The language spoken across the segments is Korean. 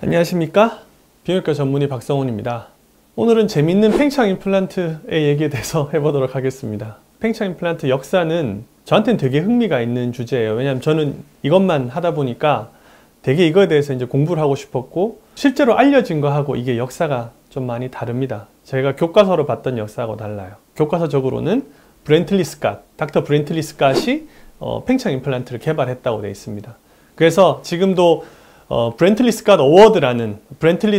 안녕하십니까? 비형외과 전문의 박성훈입니다. 오늘은 재밌는 팽창 임플란트의 얘기에 대해서 해보도록 하겠습니다. 팽창 임플란트 역사는 저한테는 되게 흥미가 있는 주제예요. 왜냐하면 저는 이것만 하다 보니까 되게 이거에 대해서 이제 공부를 하고 싶었고, 실제로 알려진 거하고 이게 역사가 좀 많이 다릅니다. 제가 교과서로 봤던 역사하고 달라요. 교과서적으로는 닥터 브렌틀리 스캇이 팽창 임플란트를 개발했다고 되어 있습니다. 그래서 지금도 브렌틀리 스캇 어워드라는 브렌틀리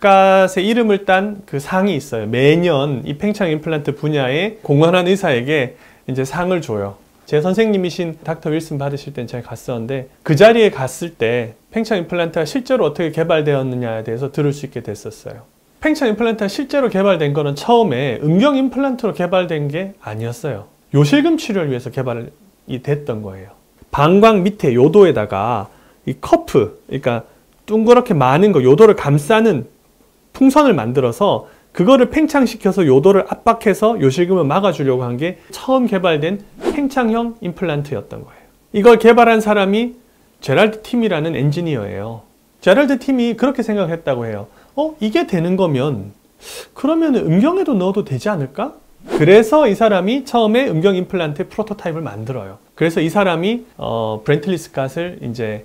스캇의 이름을 딴 그 상이 있어요. 매년 이 팽창 임플란트 분야에 공헌한 의사에게 이제 상을 줘요. 제 선생님이신 닥터 윌슨 받으실 땐 제가 갔었는데, 그 자리에 갔을 때 팽창 임플란트가 실제로 어떻게 개발되었느냐에 대해서 들을 수 있게 됐었어요. 팽창 임플란트가 실제로 개발된 거는 처음에 음경 임플란트로 개발된 게 아니었어요. 요실금 치료를 위해서 개발이 됐던 거예요. 방광 밑에 요도에다가 이 커프, 그러니까 둥그렇게 많은 거, 요도를 감싸는 풍선을 만들어서 그거를 팽창시켜서 요도를 압박해서 요실금을 막아주려고 한 게 처음 개발된 팽창형 임플란트였던 거예요. 이걸 개발한 사람이 제랄드 팀이라는 엔지니어예요. 제랄드 팀이 그렇게 생각했다고 해요. 이게 되는 거면 그러면 음경에도 넣어도 되지 않을까? 그래서 이 사람이 처음에 음경 임플란트의 프로토타입을 만들어요. 그래서 이 사람이 브렌틀리 스캇을 이제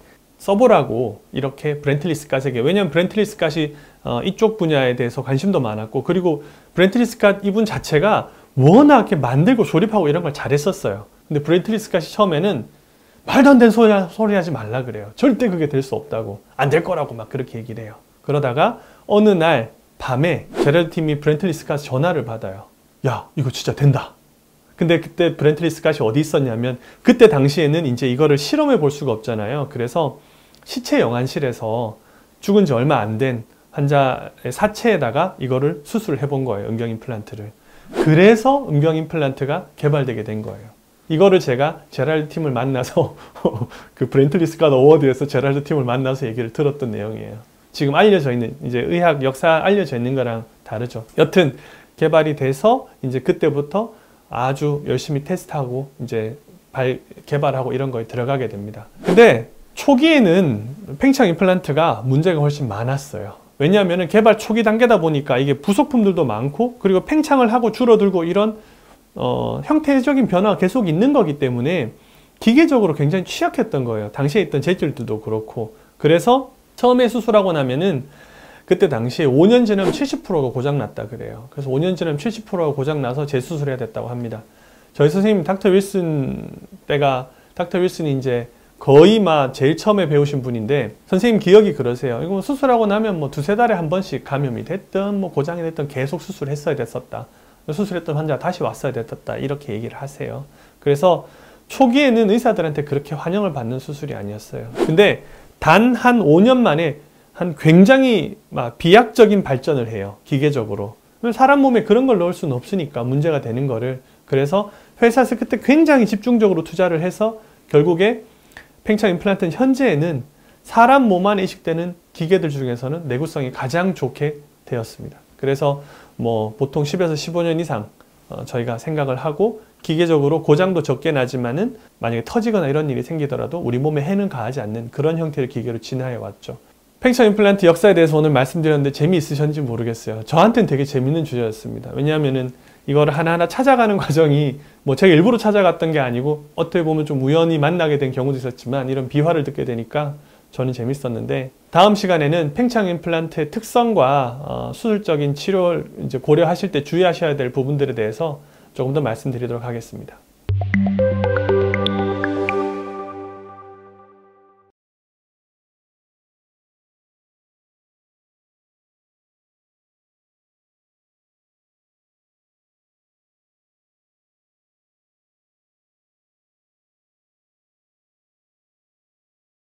써보라고 이렇게 브렌틀리 스캇에게, 왜냐면 브렌틀리 스캇이 이쪽 분야에 대해서 관심도 많았고, 그리고 브렌틀리 스캇 이분 자체가 워낙 이렇게 만들고 조립하고 이런 걸 잘했었어요. 근데 브렌틀리 스캇이 처음에는 말도 안 되는 소리 하지 말라 그래요. 절대 그게 될 수 없다고, 안 될 거라고 막 그렇게 얘기를 해요. 그러다가 어느 날 밤에 제랄드 팀이 브렌틀리 스캇 전화를 받아요. 야, 이거 진짜 된다. 근데 그때 브렌틀리 스캇이 어디 있었냐면, 그때 당시에는 이제 이거를 실험해 볼 수가 없잖아요. 그래서 시체 영안실에서 죽은 지 얼마 안 된 환자의 사체에다가 이거를 수술을 해본 거예요. 음경 임플란트를. 그래서 음경 임플란트가 개발되게 된 거예요. 이거를 제가 제랄드 팀을 만나서 그 브렌틀리 스캇 어워드에서 제랄드 팀을 만나서 얘기를 들었던 내용이에요. 지금 알려져 있는, 이제 의학 역사 알려져 있는 거랑 다르죠. 여튼 개발이 돼서 이제 그때부터 아주 열심히 테스트하고 이제 개발하고 이런 거에 들어가게 됩니다. 근데 초기에는 팽창 임플란트가 문제가 훨씬 많았어요. 왜냐하면 개발 초기 단계다 보니까 이게 부속품들도 많고, 그리고 팽창을 하고 줄어들고 이런 형태적인 변화가 계속 있는 거기 때문에 기계적으로 굉장히 취약했던 거예요. 당시에 있던 재질들도 그렇고. 그래서 처음에 수술하고 나면은 그때 당시에 5년 지나면 70%가 고장났다 그래요. 그래서 5년 지나면 70%가 고장나서 재수술해야 됐다고 합니다. 저희 선생님 닥터 윌슨이 이제 거의 막 제일 처음에 배우신 분인데, 선생님 기억이 그러세요. 이거 수술하고 나면 뭐 두세 달에 한 번씩 감염이 됐든 뭐 고장이 됐든 계속 수술했어야 됐었다. 수술했던 환자가 다시 왔어야 됐었다. 이렇게 얘기를 하세요. 그래서 초기에는 의사들한테 그렇게 환영을 받는 수술이 아니었어요. 근데 단 한 5년 만에 한 굉장히 막 비약적인 발전을 해요. 기계적으로. 사람 몸에 그런 걸 넣을 수는 없으니까 문제가 되는 거를. 그래서 회사에서 그때 굉장히 집중적으로 투자를 해서 결국에 팽창 임플란트는 현재에는 사람 몸 안에 이식되는 기계들 중에서는 내구성이 가장 좋게 되었습니다. 그래서 뭐 보통 10에서 15년 이상 저희가 생각을 하고, 기계적으로 고장도 적게 나지만은 만약에 터지거나 이런 일이 생기더라도 우리 몸에 해는 가하지 않는 그런 형태의 기계로 진화해 왔죠. 팽창 임플란트 역사에 대해서 오늘 말씀드렸는데 재미있으셨는지 모르겠어요. 저한테는 되게 재밌는 주제였습니다. 왜냐하면은 이거를 하나하나 찾아가는 과정이 뭐 제가 일부러 찾아갔던 게 아니고 어떻게 보면 좀 우연히 만나게 된 경우도 있었지만, 이런 비화를 듣게 되니까 저는 재밌었는데, 다음 시간에는 팽창 임플란트의 특성과 수술적인 치료를 이제 고려하실 때 주의하셔야 될 부분들에 대해서 조금 더 말씀드리도록 하겠습니다.